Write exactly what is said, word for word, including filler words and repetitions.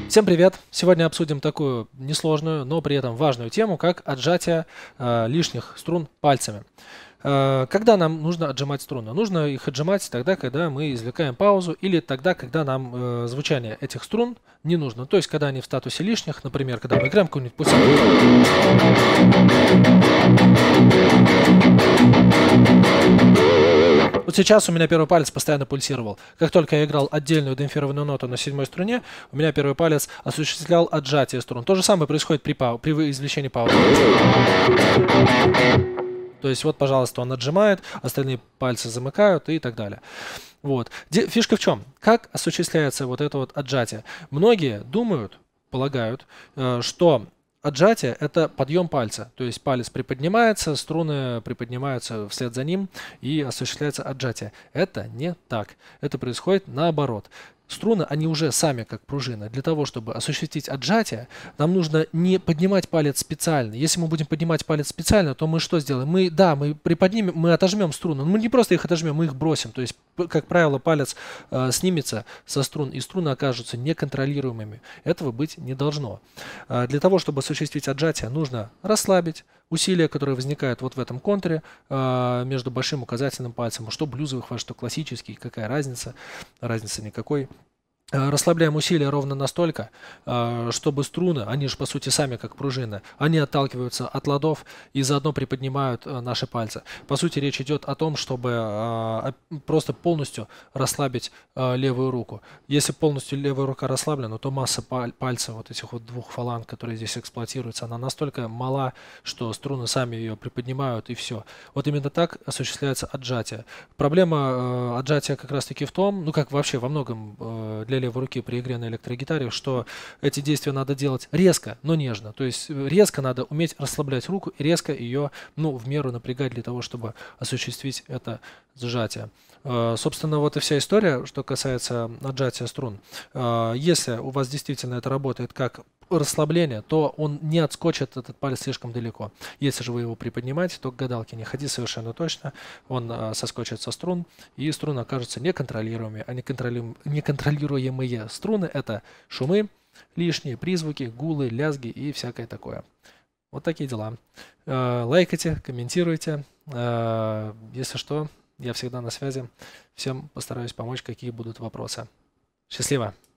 Всем привет! Сегодня обсудим такую несложную, но при этом важную тему, как отжатие э, лишних струн пальцами. Э, когда нам нужно отжимать струны? Нужно их отжимать тогда, когда мы извлекаем паузу, или тогда, когда нам э, звучание этих струн не нужно. То есть, когда они в статусе лишних, например, когда мы играем какую-нибудь пульсацию. Вот сейчас у меня первый палец постоянно пульсировал. Как только я играл отдельную демпфированную ноту на седьмой струне, у меня первый палец осуществлял отжатие струн. То же самое происходит при, пау при извлечении паузы. То есть вот, пожалуйста, он отжимает, остальные пальцы замыкают и так далее. Вот. Фишка в чем? Как осуществляется вот это вот отжатие? Многие думают, полагают, что отжатие – это подъем пальца, то есть палец приподнимается, струны приподнимаются вслед за ним и осуществляется отжатие. Это не так. Это происходит наоборот. Струны, они уже сами как пружины. Для того, чтобы осуществить отжатие, нам нужно не поднимать палец специально. Если мы будем поднимать палец специально, то мы что сделаем? Мы, да, мы приподнимем, мы отожмем струны. Но мы не просто их отожмем, мы их бросим. То есть, как правило, палец э, снимется со струн, и струны окажутся неконтролируемыми. Этого быть не должно. Э, для того, чтобы осуществить отжатие, нужно расслабить усилия, которые возникают вот в этом контуре э, между большим и указательным пальцем. Что блюзовый хват, что классический, какая разница? Разницы никакой. Расслабляем усилия ровно настолько, чтобы струны, они же по сути сами как пружины, они отталкиваются от ладов и заодно приподнимают наши пальцы. По сути речь идет о том, чтобы просто полностью расслабить левую руку. Если полностью левая рука расслаблена, то масса пальцев, вот этих вот двух фаланг, которые здесь эксплуатируются, она настолько мала, что струны сами ее приподнимают и все. Вот именно так осуществляется отжатие. Проблема отжатия как раз таки в том, ну как вообще во многом для левой руки при игре на электрогитаре, что эти действия надо делать резко, но нежно. То есть резко надо уметь расслаблять руку и резко ее, ну, в меру напрягать для того, чтобы осуществить это сжатие. Собственно, вот и вся история, что касается отжатия струн. Если у вас действительно это работает как расслабление, то он не отскочит этот палец слишком далеко. Если же вы его приподнимаете, то к гадалке не ходи совершенно точно. Он а, соскочит со струн, и струны окажутся неконтролируемыми. А неконтролируемые, неконтролируемые струны — это шумы, лишние призвуки, гулы, лязги и всякое такое. Вот такие дела. Э, лайкайте, комментируйте. Э, если что, я всегда на связи. Всем постараюсь помочь, какие будут вопросы. Счастливо!